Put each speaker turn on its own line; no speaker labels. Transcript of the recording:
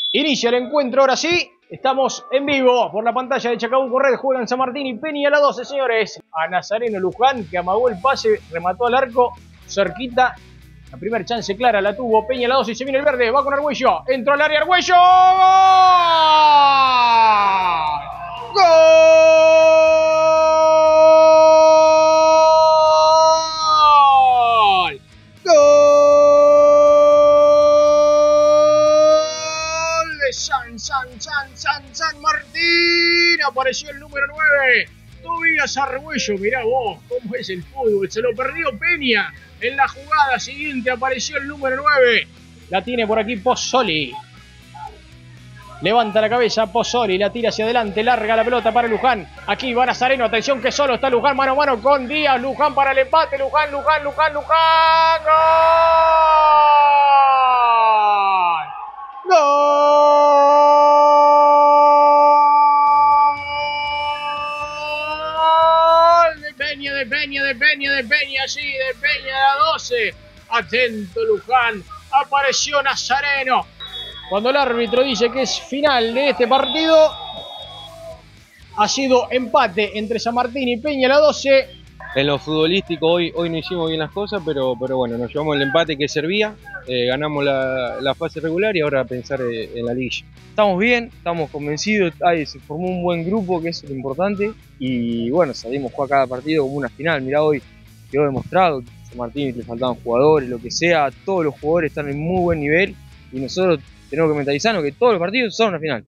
Inicia el encuentro, ahora sí. Estamos en vivo por la pantalla de Chacabuco Red. Juegan San Martín y Peña a la 12, señores. A Nazareno Luján, que amagó el pase, remató al arco, cerquita. La primera chance clara la tuvo Peña a la 12 y se viene el verde. Va con Argüello. Entró al área Argüello. ¡Gol! ¡Gol! ¡Gol! De San Martín. Apareció el número 9. Tobías Argüello. Mirá vos cómo es el fútbol. Se lo perdió Peña. En la jugada siguiente apareció el número 9. La tiene por aquí Pozzoli. Levanta la cabeza Pozzoli, la tira hacia adelante, larga la pelota para Luján. Aquí va Nazareno, atención que solo está Luján, mano a mano con Díaz. Luján para el empate, Luján. ¡Gol! ¡Gol! De Peña, sí, de Peña a la 12. Atento Luján, apareció Nazareno. Cuando el árbitro dice que es final de este partido, ha sido empate entre San Martín y Peña a la 12.
En lo futbolístico hoy no hicimos bien las cosas, pero bueno, nos llevamos el empate que servía, ganamos la fase regular y ahora a pensar en la liguilla. Estamos bien, estamos convencidos, se formó un buen grupo, que es lo importante, y bueno, salimos a jugar cada partido como una final. Mirá, hoy quedó demostrado que a San Martín le faltaban jugadores, lo que sea, todos los jugadores están en muy buen nivel y nosotros tenemos que mentalizarnos que todos los partidos son una final.